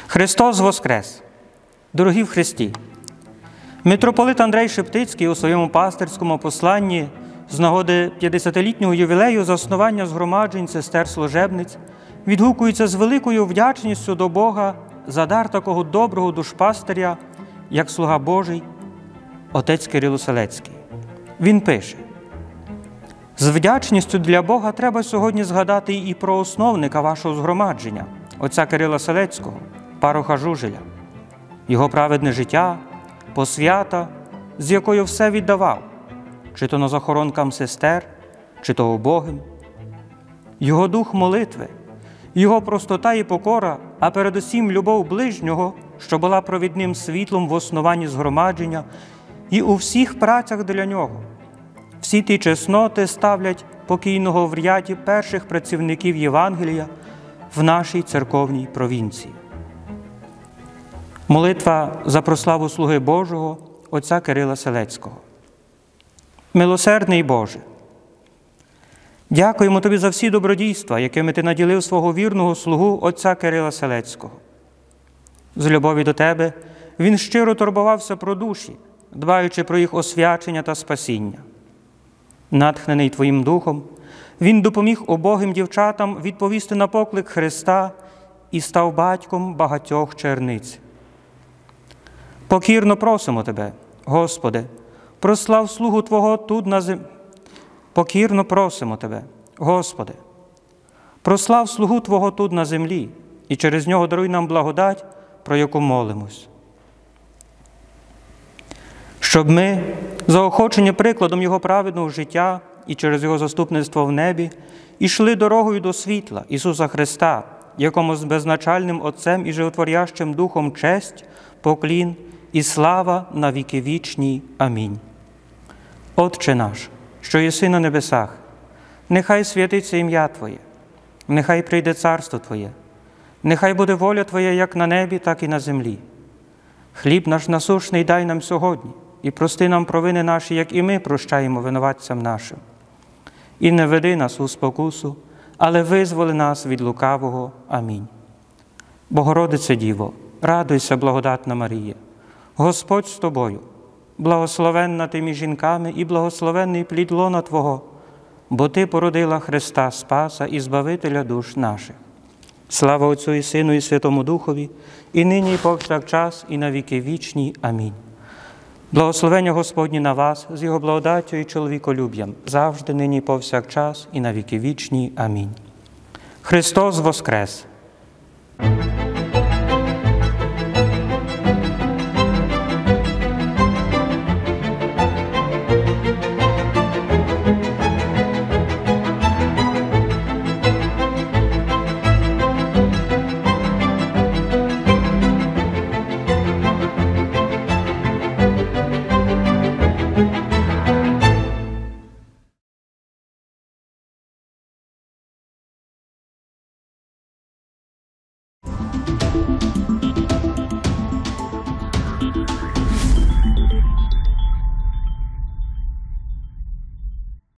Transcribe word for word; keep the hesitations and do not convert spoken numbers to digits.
Христос воскрес! Дорогі в Христі! Митрополит Андрей Шептицький у своєму пастирському посланні з нагоди п'ятдесятилітнього ювілею заснування згромаджень сестер-служебниць відгукується з великою вдячністю до Бога за дар такого доброго душпастиря, як слуга Божий, отець Кирило Селецький. Він пише: «З вдячністю для Бога треба сьогодні згадати і про основника вашого згромадження, отця Кирила Селецького, пароха Жужеля, його праведне життя, посвята, з якою все віддавав, чи то на захоронкам сестер, чи то убогим, його дух молитви, його простота і покора, а передусім любов ближнього, що була провідним світлом в основанні згромадження і у всіх працях для нього. Всі ті чесноти ставлять покійного в ряді перших працівників Євангелія в нашій церковній провінції». Молитва за прославу слуги Божого отця Кирила Селецького. Милосердний Боже, дякуємо Тобі за всі добродійства, якими Ти наділив свого вірного слугу отця Кирила Селецького. З любові до Тебе він щиро турбувався про душі, дбаючи про їх освячення та спасіння. Натхнений Твоїм Духом, він допоміг убогим дівчатам відповісти на поклик Христа і став батьком багатьох черниць. Покірно просимо Тебе, Господи, прослав слугу Твого тут на землі. Покірно просимо Тебе, Господи, прослав слугу Твого тут на землі, і через нього даруй нам благодать, про яку молимось. Щоб ми, заохочені прикладом Його праведного життя і через Його заступництво в небі, ішли дорогою до світла Ісуса Христа, якому з безначальним Отцем і животворящим Духом честь, поклін і слава на віки вічні. Амінь. Отче наш, що єси на небесах, нехай святиться ім'я Твоє, нехай прийде царство Твоє, нехай буде воля Твоя як на небі, так і на землі. Хліб наш насущний дай нам сьогодні, і прости нам провини наші, як і ми прощаємо винуватцям нашим. І не веди нас у спокусу, але визволи нас від лукавого. Амінь. Богородице Діво, радуйся, благодатна Марія, Господь з тобою, благословенна ти між жінками і благословенний плід лона Твого, бо Ти породила Христа Спаса і Збавителя душ наших. Слава Отцю і Сину і Святому Духові, і нині і повсякчас, і на віки вічні. Амінь. Благословення Господні на вас, з Його благодаттю і чоловіколюб'ям, завжди, нині і повсякчас, і на віки вічні. Амінь. Христос воскрес!